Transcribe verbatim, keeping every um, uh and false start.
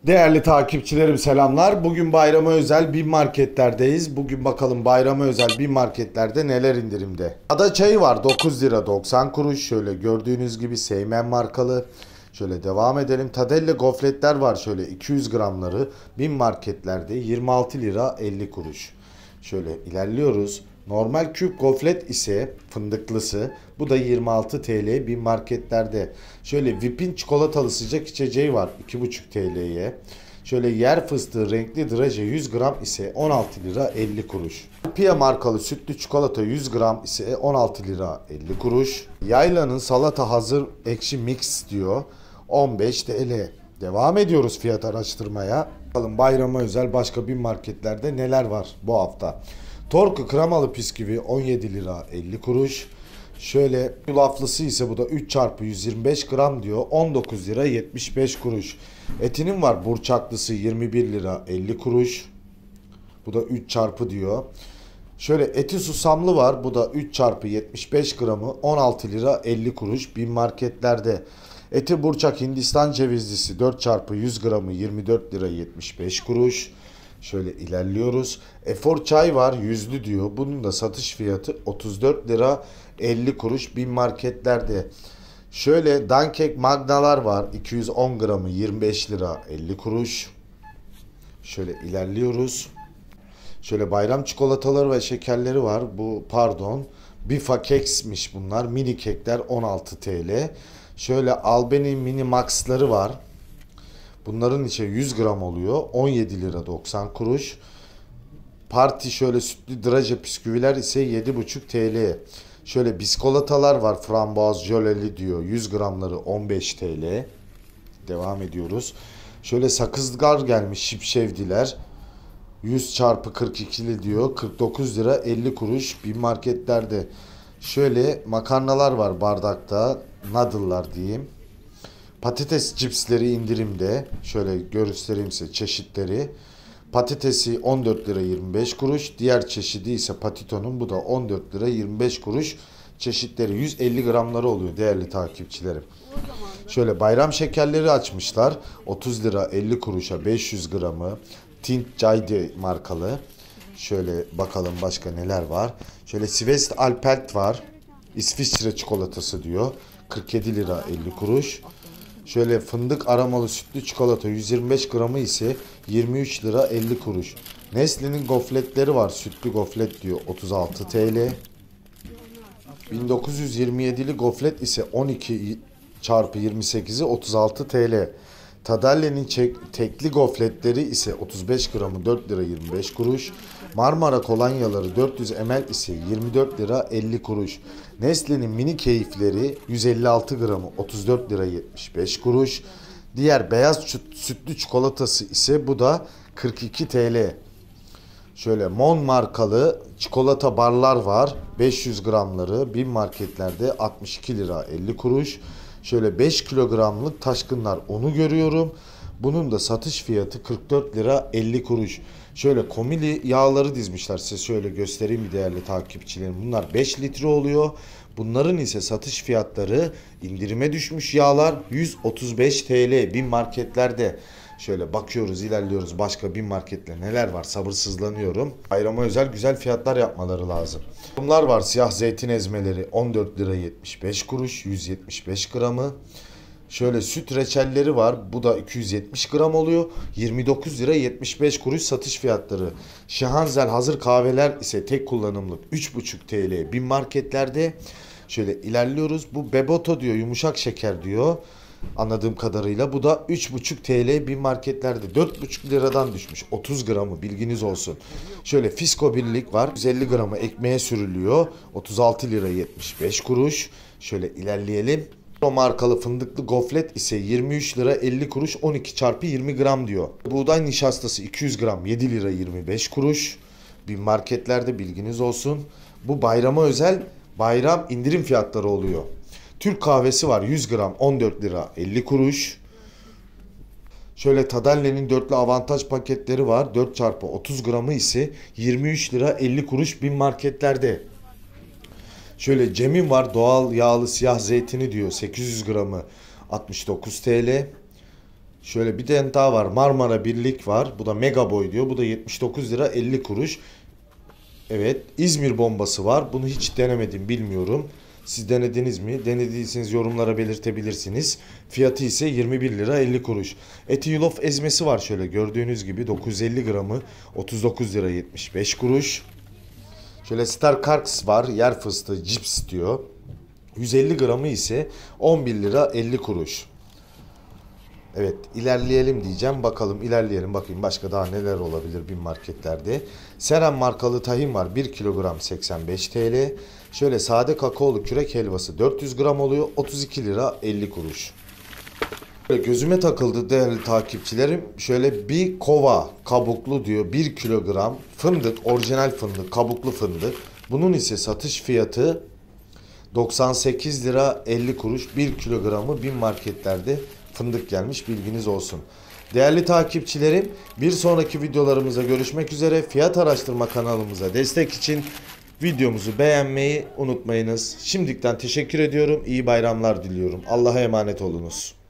Değerli takipçilerim selamlar. Bugün bayrama özel bin marketlerdeyiz. Bugün bakalım bayrama özel bin marketlerde neler indirimde. Ada çayı var dokuz lira doksan kuruş. Şöyle gördüğünüz gibi Seymen markalı. Şöyle devam edelim. Tadelle gofretler var şöyle iki yüz gramları bin marketlerde yirmi altı lira elli kuruş. Şöyle ilerliyoruz. Normal küp gofret ise fındıklısı. Bu da yirmi altı TL bin marketlerde. Şöyle Vip'in çikolatalı sıcak içeceği var iki buçuk T L'ye. Şöyle yer fıstığı renkli draje yüz gram ise on altı lira elli kuruş. Pia markalı sütlü çikolata yüz gram ise on altı lira elli kuruş. Yayla'nın salata hazır ekşi mix diyor on beş T L. Devam ediyoruz fiyat araştırmaya. Bakalım bayrama özel başka bin marketlerde neler var bu hafta. Torku kremalı bisküvi on yedi lira elli kuruş. Şöyle yulaflısı ise bu da üç çarpı yüz yirmi beş gram diyor on dokuz lira yetmiş beş kuruş. Etinin var burçaklısı yirmi bir lira elli kuruş. Bu da üç çarpı diyor. Şöyle eti susamlı var, bu da üç çarpı yetmiş beş gramı on altı lira elli kuruş bin marketlerde. Eti burçak Hindistan cevizlisi dört çarpı yüz gramı yirmi dört lira yetmiş beş kuruş. Şöyle ilerliyoruz. Efor çay var yüzlü diyor. Bunun da satış fiyatı otuz dört lira elli kuruş bin marketlerde. Şöyle Dankek Magnalar var iki yüz on gramı yirmi beş lira elli kuruş. Şöyle ilerliyoruz. Şöyle bayram çikolataları ve şekerleri var. Bu pardon. Bifa keksmiş bunlar. Mini kekler on altı TL. Şöyle Albany Mini Max'ları var. Bunların içi yüz gram oluyor. on yedi lira doksan kuruş. Parti şöyle sütlü draje bisküviler ise yedi buçuk T L. Şöyle biskolatalar var. Frambuaz jöleli diyor. yüz gramları on beş T L. Devam ediyoruz. Şöyle sakızgar gelmiş şipşevdiler. yüz çarpı kırk ikili diyor. kırk dokuz lira elli kuruş bin marketlerde. Şöyle makarnalar var bardakta. Noodle'lar diyeyim. Patates cipsleri indirimde. Şöyle göstereyim size çeşitleri. Patatesi on dört lira yirmi beş kuruş. Diğer çeşidi ise Patito'nun, bu da on dört lira yirmi beş kuruş. Çeşitleri yüz elli gramları oluyor değerli takipçilerim. Şöyle bayram şekerleri açmışlar. otuz lira elli kuruşa beş yüz gramı. Tint Cayde markalı. Şöyle bakalım başka neler var. Şöyle Sivest Alpelt var. İsviçre çikolatası diyor. kırk yedi lira elli kuruş. Şöyle fındık aromalı sütlü çikolata yüz yirmi beş gramı ise yirmi üç lira elli kuruş. Nestle'nin gofletleri var. Sütlü goflet diyor otuz altı T L. bin dokuz yüz yirmi yedili goflet ise on iki çarpı yirmi sekizi otuz altı T L. Tadalle'nin tekli gofletleri ise otuz beş gramı dört lira yirmi beş kuruş. Marmara kolonyaları dört yüz mililitre ise yirmi dört lira elli kuruş. Nestle'nin mini keyifleri yüz elli altı gramı otuz dört lira yetmiş beş kuruş. Diğer beyaz sütlü çikolatası ise bu da kırk iki T L. Şöyle Mon markalı çikolata barlar var. beş yüz gramları bin marketlerde altmış iki lira elli kuruş. Şöyle beş kilogramlık taşkınlar onu görüyorum. Bunun da satış fiyatı kırk dört lira elli kuruş. Şöyle komili yağları dizmişler. Size şöyle göstereyim değerli takipçilerim. Bunlar beş litre oluyor. Bunların ise satış fiyatları indirime düşmüş yağlar yüz otuz beş T L bin marketlerde. Şöyle bakıyoruz, ilerliyoruz. Başka bin marketle neler var? Sabırsızlanıyorum. Bayrama özel güzel fiyatlar yapmaları lazım. Bunlar var. Siyah zeytin ezmeleri on dört lira yetmiş beş kuruş. yüz yetmiş beş gramı. Şöyle süt reçelleri var. Bu da iki yüz yetmiş gram oluyor. yirmi dokuz lira yetmiş beş kuruş satış fiyatları. Şahanzel hazır kahveler ise tek kullanımlık üç buçuk T L bin marketlerde. Şöyle ilerliyoruz. Bu Beboto diyor, yumuşak şeker diyor. Anladığım kadarıyla bu da üç buçuk T L bin marketlerde dört buçuk liradan düşmüş. otuz gramı bilginiz olsun. Şöyle Fisko birlik var. yüz elli gramı ekmeğe sürülüyor. otuz altı lira yetmiş beş kuruş. Şöyle ilerleyelim. O markalı fındıklı goflet ise yirmi üç lira elli kuruş, on iki çarpı yirmi gram diyor. Buğday nişastası iki yüz gram yedi lira yirmi beş kuruş. Bin marketlerde bilginiz olsun. Bu bayrama özel bayram indirim fiyatları oluyor. Türk kahvesi var yüz gram on dört lira elli kuruş. Şöyle Tadalle'nin dörtlü avantaj paketleri var. dört çarpı otuz gramı ise yirmi üç lira elli kuruş bin marketlerde. Şöyle Cem'in var doğal yağlı siyah zeytini diyor sekiz yüz gramı altmış dokuz T L. Şöyle bir tane daha var. Marmara Birlik var. Bu da mega boy diyor. Bu da yetmiş dokuz lira elli kuruş. Evet. İzmir bombası var. Bunu hiç denemedim, bilmiyorum. Siz denediniz mi? Denediyseniz yorumlara belirtebilirsiniz. Fiyatı ise yirmi bir lira elli kuruş. Eti yulaf ezmesi var şöyle gördüğünüz gibi. dokuz yüz elli gramı otuz dokuz lira yetmiş beş kuruş. Şöyle Star Karks var. Yer fıstığı cips diyor. yüz elli gramı ise on bir lira elli kuruş. Evet, ilerleyelim diyeceğim. Bakalım, ilerleyelim. Bakayım başka daha neler olabilir bin marketlerde. Seren markalı tahin var. bir kilogram seksen beş TL. Şöyle sade kakaolu kürek helvası dört yüz gram oluyor. otuz iki lira elli kuruş. Böyle gözüme takıldı değerli takipçilerim. Şöyle bir kova kabuklu diyor bir kilogram fındık, orijinal fındık, kabuklu fındık. Bunun ise satış fiyatı doksan sekiz lira elli kuruş. bir kilogramı bin marketlerde fındık gelmiş, bilginiz olsun. Değerli takipçilerim, bir sonraki videolarımıza görüşmek üzere. Fiyat araştırma kanalımıza destek için videomuzu beğenmeyi unutmayınız. Şimdiden teşekkür ediyorum. İyi bayramlar diliyorum. Allah'a emanet olunuz.